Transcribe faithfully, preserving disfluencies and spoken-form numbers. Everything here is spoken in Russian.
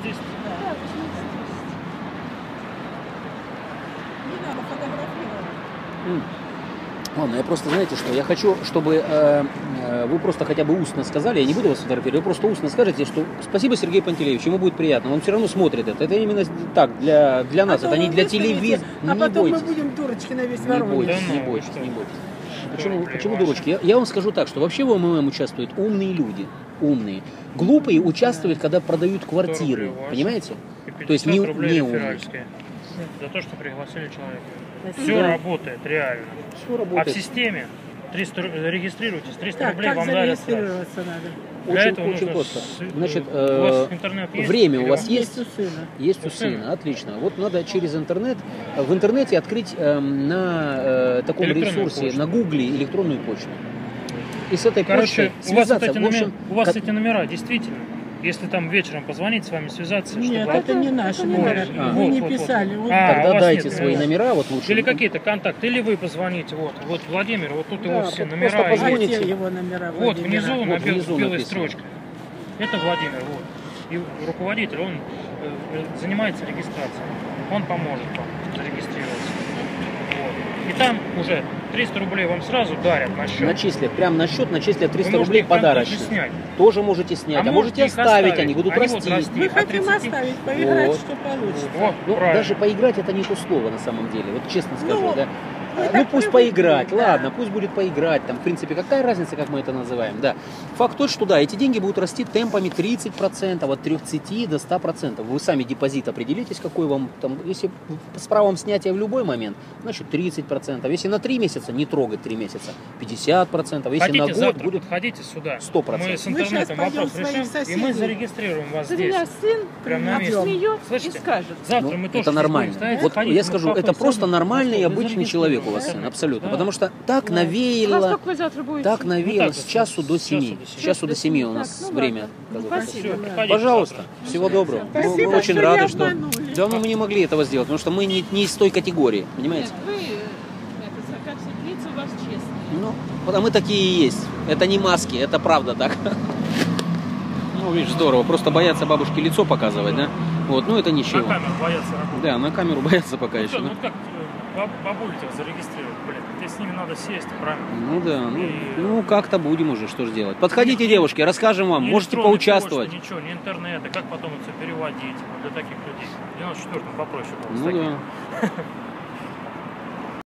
здесь? Да, почему здесь? Не надо фотографировать. Ладно, я просто, знаете что, я хочу, чтобы э, э, вы просто хотя бы устно сказали, я не буду вас фотографировать, вы просто устно скажете, что спасибо, Сергей Пантелеевич, ему будет приятно, он все равно смотрит это. Это именно так, для, для нас, А это не для выставите, телевизора. А Не потом бойтесь. мы будем дурочки на весь Не Воронеж. бойтесь, не бойтесь, не бойтесь. Почему, почему дурочки? Я, я вам скажу так, что вообще в МММ участвуют умные люди, умные. Глупые участвуют, когда продают квартиры, понимаете? То есть не, не умные. За то, что пригласили человека. Спасибо. Все работает, реально. Все А работает. в системе триста, регистрируйтесь, триста Так, рублей как вам дарят. зарегистрироваться надо? Для Очень, этого очень нужно просто. с- Значит, у вас э, интернет есть? время у Или вас вам- есть? Есть у сына. Есть у У сына. сына, отлично. Вот надо через интернет, в интернете открыть э, на э, таком Электронную ресурсе, почту. на гугле электронную почту. И с этой Короче, почтой у вас, вот связаться. эти, В общем, номера, у вас как- эти номера, действительно. Если там вечером позвонить, с вами связаться, Нет, чтобы... это не наши это номера. не наши. Вы Вот, не вот, писали. вот. Вот. А, у тогда вас дайте нет свои номера. номера, вот лучше. Или какие-то контакты, или вы позвоните. Вот, вот Владимир, вот тут Да, его все просто номера. А есть. позвоните. где его номера? Вот Владимира? внизу, Вот на бел- внизу белой написано. строчке. Это Владимир, вот. И руководитель, он э, занимается регистрацией. Он поможет вам зарегистрироваться. Вот. И там уже триста рублей вам сразу дарят на счет. Начислят, прям на счет начислят Вы триста можете рублей их там подарочно. тоже снять. Тоже можете снять, а, можете их оставить, они будут Они расти. будут расти. Мы от хотим тридцати. оставить, поиграть, Вот. что получится. Вот, Ну, правильно. даже поиграть это не то слово на самом деле, вот честно скажу, Ну, да. мы Ну так пусть привыкли, поиграть, да. ладно, пусть будет поиграть, там, в принципе, какая разница, как мы это называем, да. Факт тот, что да, эти деньги будут расти темпами тридцать процентов, от тридцати до ста процентов. Вы сами депозит определитесь, какой вам, там, если с правом снятия в любой момент, значит тридцать процентов. Если на три месяца, не трогать три месяца, пятьдесят процентов. Если Хотите, на год завтра будет... подходите сюда. сто процентов. Мы с Мы интернетом сейчас пойдем вопрос своих решим, и соседей. мы зарегистрируем вас За здесь. меня сын Прям на месте. смеется и Слышите? скажет. Завтра Ну, мы тоже это здесь нормально. будем стоять, Вот ходить, я мы скажу, папой это просто сядем, нормальный и вы обычный человек у вас зарегистрируем. сын, абсолютно. Да. Потому что так Во навеяло, сколько вы завтра будете? так навеяло Ну, так, с часу до с часу семи. до С семи. часу до семи у Так, нас ну время. ладно. как бы, Спасибо. Всё, да. приходите Пожалуйста, завтра. всего доброго. Мы- Мы, Спасибо, очень что рады, не что... обманули. Да, но мы не могли этого сделать, потому что мы не, не из той категории, понимаете? Нет, вы, э, это, как все лица у вас честные. Ну, вот, а мы такие и есть. Это не маски, это правда так. Ну, видишь, здорово. Просто боятся бабушке лицо показывать, да? Вот, ну это На ничего. камеру боятся работать. Да, на камеру боятся пока Ну, еще. всё, да. ну как э, баб- бабуль-то зарегистрировать, блин. Тебе с ними надо сесть, правильно? Ну да, ну, И- ну как-то будем уже, что же делать. Подходите, девушки, расскажем вам, Ни можете электронной поучаствовать. почты, ничего, ни интернета, как потом это все переводить вот для таких людей. В девяносто четвёртом попроще было. с Ну такими. да.